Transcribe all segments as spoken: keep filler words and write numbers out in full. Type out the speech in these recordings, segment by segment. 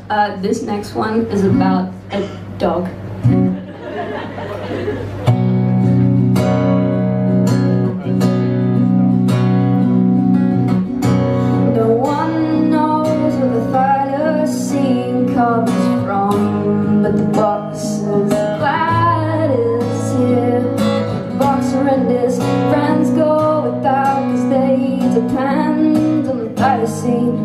Uh, this next one is about a dog. No one knows where the thylacine comes from, but the box is glad it's here. The box surrenders, friends go without, cause they depend on the thylacine.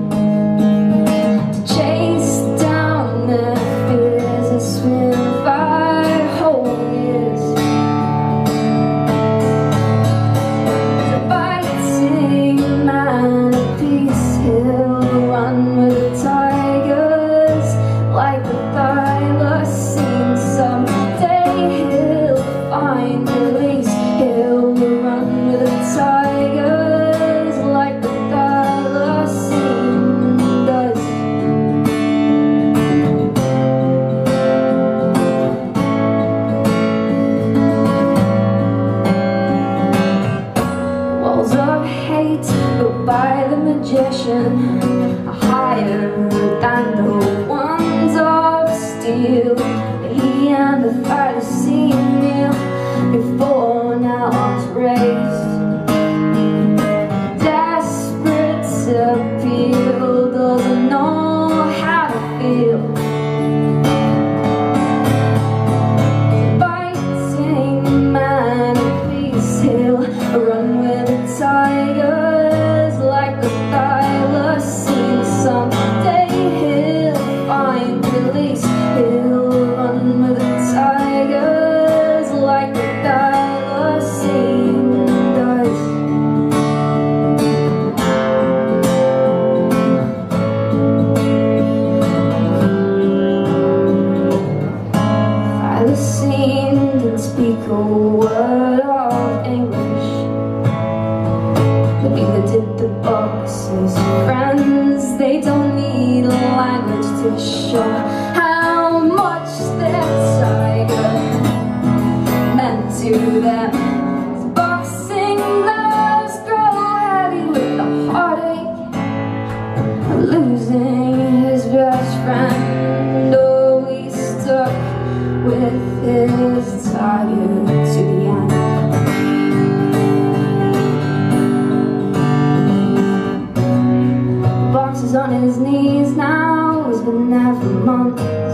Built by the magician, higher than the ones of steel. He and the thylacine kneel before now arms raised. Desperate appeal, doesn't know how to feel. Biting man, please he'll run with the tiger. Someday he'll find release. He'll run with the tigers like the thylacine does. Thylacine didn't speak a word of English, but neither did the box's friends. They don't need a language to show how much their tiger meant to them. Boxing gloves grow heavy with the heartache of losing his best friend. Oh, he stuck with his tiger to the end. On his knees now, he's been there for months.